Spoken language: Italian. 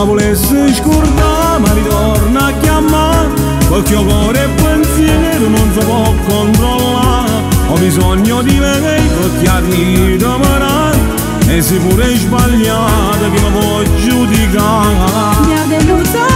mi volesse scordare, ma ritorna a chiamare, perché il cuore e il pensiero non si può controllare. Ho bisogno di lei perché arriva a e se pure sbagliata che mi può giudicare. Mi ha deluso